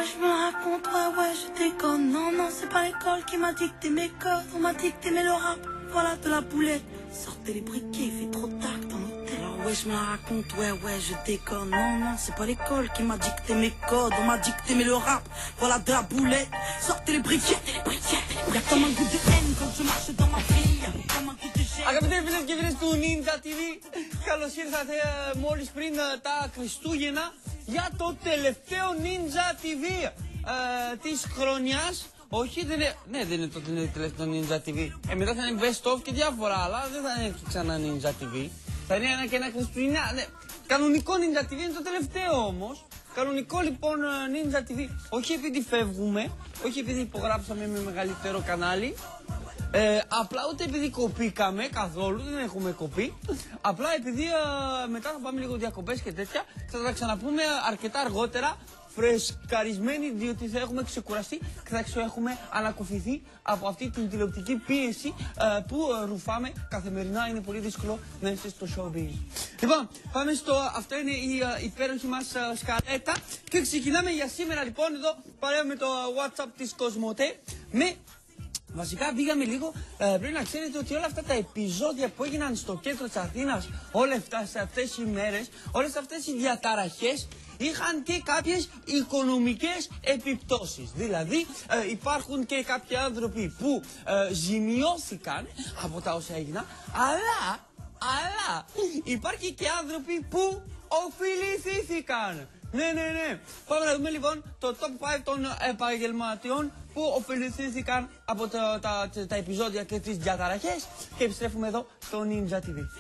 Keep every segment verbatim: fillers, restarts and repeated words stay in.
Ouais, je me raconte, ouais, ouais, je déconne. Non, non, c'est pas l'école qui m'a dicté mes codes. On m'a dicté mais le rap, voilà de la boulette. Sortez les briquets, il fait trop tard dans l'hôtel. Alors ouais, je me raconte, ouais, ouais, je déconne. Non, non, c'est pas l'école qui m'a dicté mes codes. On m'a dicté mais le rap, voilà de la boulette. Sortez les briquets, sortez les briquets. Y'a comme un goût de haine quand je marche dans ma ville. Y'a comme un goût de gêne. Αγαπητοί φίλες και φίλες του Ninja τι βι, καλώς ήρθατε μόλις πριν τα Χριστούγεννα για το τελευταίο Ninja τι βι ε, της χρονιάς. Όχι, δεν είναι, ναι, δεν είναι το τελευταίο Ninja τι βι. Ε, μετά θα είναι Best of και διάφορα άλλα, δεν θα είναι ξανά Ninja τι βι. Θα είναι ένα και ένα Χριστούγεννα, ναι, κανονικό Ninja τι βι είναι το τελευταίο όμως. Κανονικό λοιπόν Ninja τι βι, όχι επειδή φεύγουμε, όχι επειδή υπογράψαμε με μεγαλύτερο κανάλι. Ε, απλά ούτε επειδή κοπήκαμε καθόλου, δεν έχουμε κοπεί. Απλά επειδή ε, μετά θα πάμε λίγο διακοπές και τέτοια. Θα τα ξαναπούμε αρκετά αργότερα, φρεσκαρισμένοι, διότι θα έχουμε ξεκουραστεί και θα έχουμε ανακουφιθεί από αυτή την τηλεοπτική πίεση ε, που ε, ρουφάμε καθημερινά. Είναι πολύ δύσκολο να είστε στο showbiz. Λοιπόν, πάμε στο. Αυτό είναι η ε, υπέροχη μας ε, σκαλέτα. Και ξεκινάμε για σήμερα λοιπόν εδώ παρέα με το WhatsApp της Κοσμοτέ. Με βασικά πήγαμε λίγο, ε, πρέπει να ξέρετε ότι όλα αυτά τα επεισόδια που έγιναν στο κέντρο της Αθήνας όλες αυτές, αυτές οι μέρες, όλες αυτές οι διαταραχές είχαν και κάποιες οικονομικές επιπτώσεις. Δηλαδή ε, υπάρχουν και κάποιοι άνθρωποι που ε, ζημιώθηκαν από τα όσα έγιναν, αλλά, αλλά υπάρχει και άνθρωποι που οφειληθήθηκαν. Ναι, ναι, ναι. Πάμε να δούμε λοιπόν το top πέντε των επαγγελματιών που οφειληθήθηκαν από τα, τα, τα, τα επεισόδια και τις διαταραχές και επιστρέφουμε εδώ στο Ninja τι βι.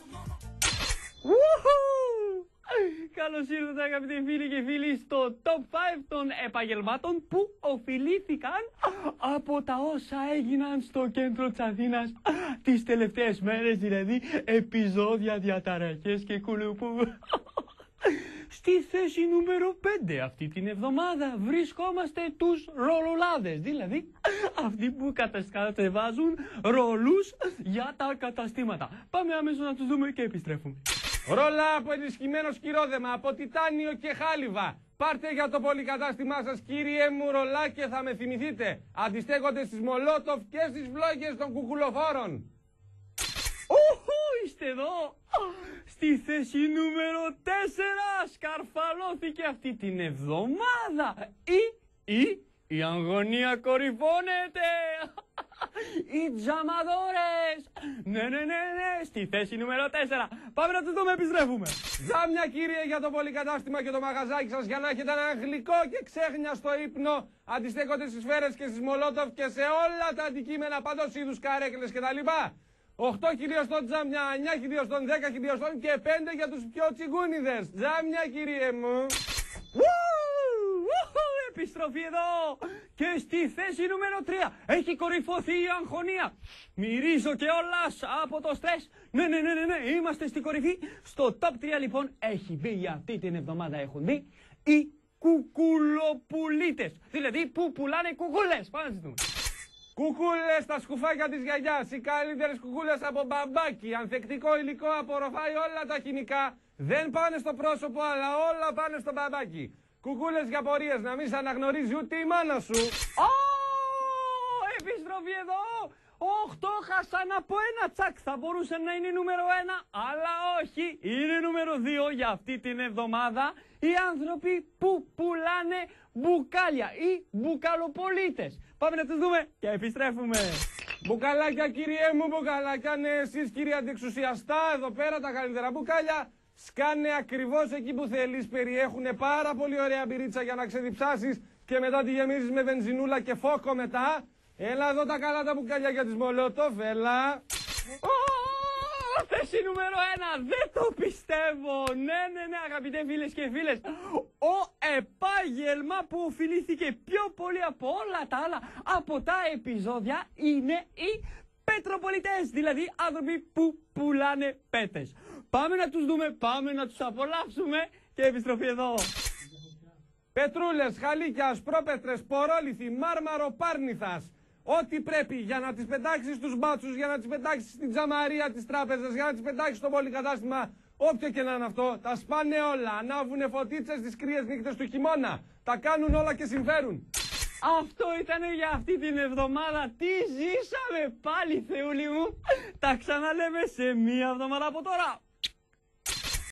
Καλώς ήρθατε αγαπητοί φίλοι και φίλοι στο top πέντε των επαγγελμάτων που οφειλήθηκαν από τα όσα έγιναν στο κέντρο της Αθήνας τις τελευταίες μέρες, δηλαδή επεισόδια, διαταραχές και κουλουπού. Στη θέση νούμερο πέντε αυτή την εβδομάδα βρισκόμαστε τους ρολολάδες, δηλαδή αυτοί που κατασκευάζουν ρολούς για τα καταστήματα. Πάμε αμέσως να τους δούμε και επιστρέφουμε. Ρόλα από ενισχυμένο σκυρόδεμα, από τιτάνιο και χάλιβα. Πάρτε για το πολυκατάστημά σας κύριε μου ρολά και θα με θυμηθείτε. Αντιστέκονται στις Μολότοφ και στις φλόγες των κουκουλοφόρων. Οχου, είστε εδώ! Στη θέση νούμερο τέσσερα σκαρφαλώθηκε αυτή την εβδομάδα ή, ή, η αγωνία κορυφώνεται! Οι τζαμαδόρες! Ναι, ναι, ναι, ναι, στη θέση νούμερο τέσσερα. Πάμε να τους δούμε, επιστρέφουμε. Ζάμια κύριε για το πολυκατάστημα και το μαγαζάκι σας για να έχετε ένα γλυκό και ξέχνια στο ύπνο. Αντιστέκονται στις σφαίρες και στις Μολότοφ και σε όλα τα αντικείμενα παντός είδους καρέκλες κτλ. οκτώ χιλιοστών τζάμια, εννιά χιλιοστών, δέκα χιλιοστών και πέντε για τους πιο τσιγκούνιδες. Τζάμια κύριε μου. Επιστροφή εδώ και στη θέση νούμερο τρία έχει κορυφωθεί η αγχωνία. Μυρίζω και όλας από το στρες. Ναι, ναι, ναι, ναι, ναι, είμαστε στην κορυφή. Στο top τρία λοιπόν έχει μπει για αυτή την εβδομάδα έχουν μπει οι κουκουλοπουλίτες. Δηλαδή που πουλάνε κουκούλες. Πάμε να τις δούμε. Κουκούλες στα σκουφάκια της γιαγιάς, οι καλύτερες κουκούλες από μπαμπάκι, ανθεκτικό υλικό, απορροφάει όλα τα χημικά, δεν πάνε στο πρόσωπο αλλά όλα πάνε στο μπαμπάκι. Κουκούλες για πορείες, να μην σε αναγνωρίζει ούτε η μάνα σου. Ω, επιστροφή εδώ. Οχτώ χάσαν από ένα τσακ. Θα μπορούσε να είναι νούμερο ένα, αλλά όχι. Είναι νούμερο δύο για αυτή την εβδομάδα. Οι άνθρωποι που πουλάνε μπουκάλια ή μπουκαλοπολίτες. Πάμε να τους δούμε και επιστρέφουμε. Μπουκαλάκια κύριε μου, μπουκαλάκια, ναι εσείς κύριε αντιεξουσιαστά, εδώ πέρα τα καλύτερα μπουκάλια. Σκάνε ακριβώς εκεί που θέλεις, περιέχουνε πάρα πολύ ωραία μπυρίτσα για να ξεδιψάσεις και μετά τη γεμίζεις με βενζινούλα και φόκο μετά. Έλα εδώ τα καλά τα μπουκάλια για τις Μολότοφ, έλα. Θέση νούμερο ένα, δεν το πιστεύω. Ναι, ναι, ναι, αγαπητέ φίλες και φίλες. Ο επάγγελμα που οφειλήθηκε πιο πολύ από όλα τα άλλα από τα επεισόδια είναι οι πετροπολιτές, δηλαδή άνθρωποι που πουλάνε πέτες. Πάμε να τους δούμε, πάμε να τους απολαύσουμε και επιστροφή εδώ. Πετρούλες, χαλίκια, ασπρόπετρες, πορόλιθι, μάρμαρο, πάρνηθας. Ό,τι πρέπει για να τις πετάξεις στους μπάτσους, για να τις πετάξεις στην τζαμαρία της τράπεζας, για να τις πετάξεις στο πολυκατάστημα. Όποιο και να είναι αυτό, τα σπάνε όλα. Ανάβουνε φωτίτσες τις κρύες νύχτες του χειμώνα. Τα κάνουν όλα και συμφέρουν. Αυτό ήταν για αυτή την εβδομάδα. Τι ζήσαμε πάλι, Θεούλη μου. Τα ξαναλέμε σε μία εβδομάδα από τώρα.